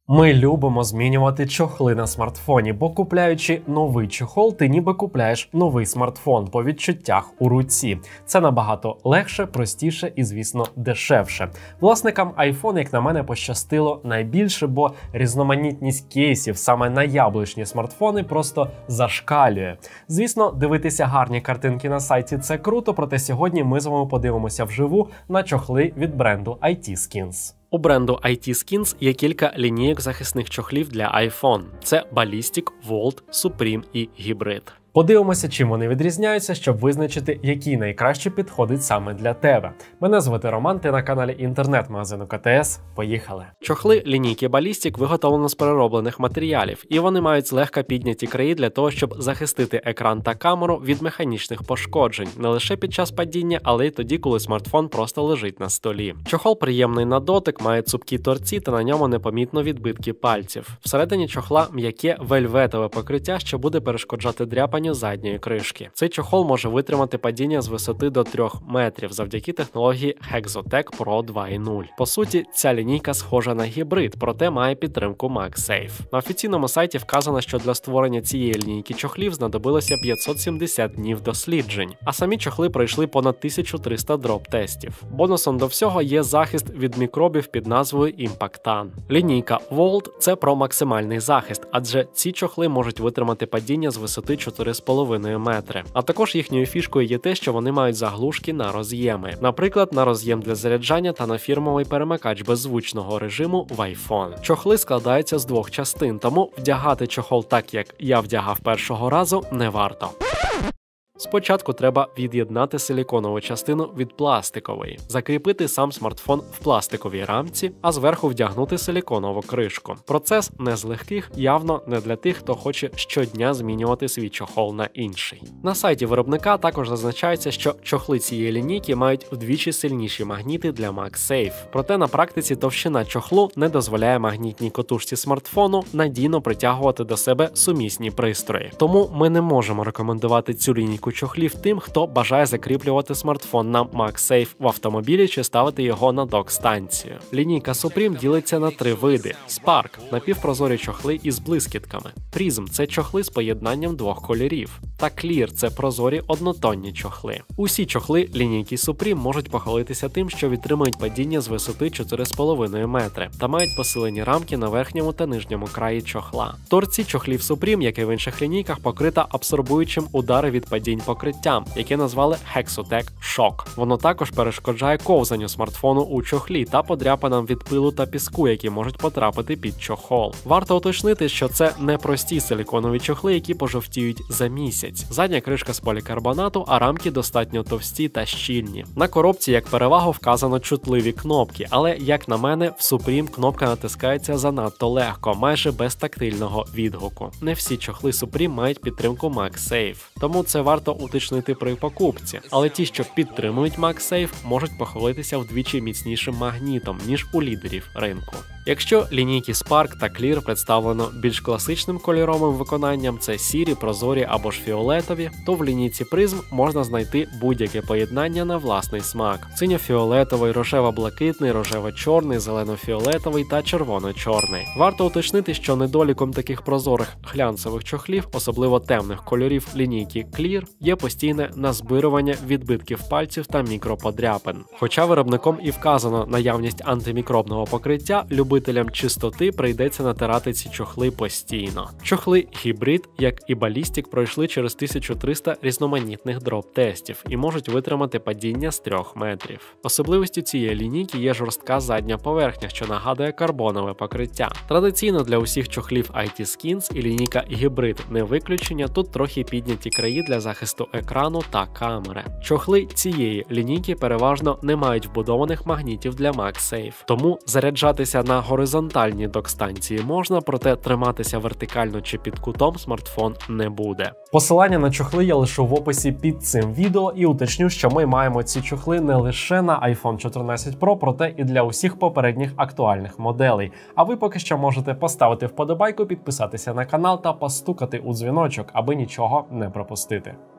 Ми любимо змінювати чохли на смартфоні, бо купляючи новий чохол, ти ніби купляєш новий смартфон по відчуттях у руці. Це набагато легше, простіше і, звісно, дешевше. Власникам iPhone, як на мене, пощастило найбільше, бо різноманітність кейсів саме на яблучні смартфони просто зашкалює. Звісно, дивитися гарні картинки на сайті – це круто, проте сьогодні ми з вами подивимося вживу на чохли від бренду IT Skins. У бренду IT Skins є кілька лінійок захисних чохлів для iPhone. Це Ballistic, Volt, Supreme і Hybrid. Подивимося, чим вони відрізняються, щоб визначити, який найкраще підходить саме для тебе. Мене звати Роман, ти на каналі інтернет-магазину КТС. Поїхали! Чохли лінійки Ballistic виготовлено з перероблених матеріалів, і вони мають злегка підняті краї для того, щоб захистити екран та камеру від механічних пошкоджень, не лише під час падіння, але й тоді, коли смартфон просто лежить на столі. Чохол приємний на дотик, має цупкі торці та на ньому непомітно відбитки пальців. Всередині чохла м'яке вельветове покриття, що буде перешкоджати дряпанню задньої кришки. Цей чохол може витримати падіння з висоти до 3 метрів завдяки технології Hexotec Pro 2.0. По суті, ця лінійка схожа на гібрид, проте має підтримку MagSafe. На офіційному сайті вказано, що для створення цієї лінійки чохлів знадобилося 570 днів досліджень, а самі чохли пройшли понад 1300 дроп-тестів. Бонусом до всього є захист від мікробів під назвою Impactan. Лінійка Volt – це про максимальний захист, адже ці чохли можуть витримати падіння з висоти 4,5 метри. А також їхньою фішкою є те, що вони мають заглушки на роз'єми. Наприклад, на роз'єм для заряджання та на фірмовий перемикач беззвучного режиму в iPhone. Чохли складаються з двох частин, тому вдягати чохол так, як я вдягав першого разу, не варто. Спочатку треба від'єднати силіконову частину від пластикової, закріпити сам смартфон в пластиковій рамці, а зверху вдягнути силіконову кришку. Процес не з легких, явно не для тих, хто хоче щодня змінювати свій чохол на інший. На сайті виробника також зазначається, що чохли цієї лінійки мають вдвічі сильніші магніти для MagSafe. Проте на практиці товщина чохлу не дозволяє магнітній котушці смартфону надійно притягувати до себе сумісні пристрої. Тому ми не можемо рекомендувати цю лінійку чохлів тим, хто бажає закріплювати смартфон на MagSafe в автомобілі чи ставити його на док-станцію. Лінійка Supreme ділиться на 3 види. Spark – напівпрозорі чохли із блискітками. Prism – це чохли з поєднанням двох кольорів. Та Clear – це прозорі однотонні чохли. Усі чохли лінійки Supreme можуть похвалитися тим, що відтримують падіння з висоти 4,5 метри та мають посилені рамки на верхньому та нижньому краї чохла. Торці чохлів Supreme, як і в інших лінійках, покрита абсорбуючим удари від падінь покриттям, яке назвали Hexotec Shock. Воно також перешкоджає ковзанню смартфону у чохлі та подряпинам від пилу та піску, які можуть потрапити під чохол. Варто уточнити, що це не прості силіконові чохли, які пожовтіють за місяць. Задня кришка з полікарбонату, а рамки достатньо товсті та щільні. На коробці як перевагу вказано чутливі кнопки, але, як на мене, в Supreme кнопка натискається занадто легко, майже без тактильного відгуку. Не всі чохли Supreme мають підтримку MagSafe, тому це варто уточнити при покупці. Але ті, що підтримують MagSafe, можуть похвалитися вдвічі міцнішим магнітом, ніж у лідерів ринку. Якщо лінійки Spark та Clear представлено більш класичним кольоровим виконанням, це сірі, прозорі або ж фіолетові, то в лінійці Prism можна знайти будь-яке поєднання на власний смак. Синьо-фіолетовий, рожево-блакитний, рожево-чорний, зелено-фіолетовий та червоно-чорний. Варто уточнити, що недоліком таких прозорих глянцевих чохлів, особливо темних кольорів лінійки Clear, є постійне назбирування відбитків пальців та мікроподряпин. Хоча виробником і вказано наявність антимікробного покриття, любителям чистоти прийдеться натирати ці чохли постійно. Чохли Hybrid, як і Ballistic, пройшли через 1300 різноманітних дроп-тестів і можуть витримати падіння з 3 метрів. Особливістю цієї лінійки є жорстка задня поверхня, що нагадує карбонове покриття. Традиційно для усіх чохлів IT Skins і лінійка Hybrid не виключення, тут трохи підняті краї для захисту екрану та камери. Чохли цієї лінійки переважно не мають вбудованих магнітів для MagSafe, тому заряджатися на горизонтальній док-станції можна, проте триматися вертикально чи під кутом смартфон не буде. Посилання на чохли я лишу в описі під цим відео і уточню, що ми маємо ці чохли не лише на iPhone 14 Pro, проте і для усіх попередніх актуальних моделей. А ви поки що можете поставити вподобайку, підписатися на канал та постукати у дзвіночок, аби нічого не пропустити.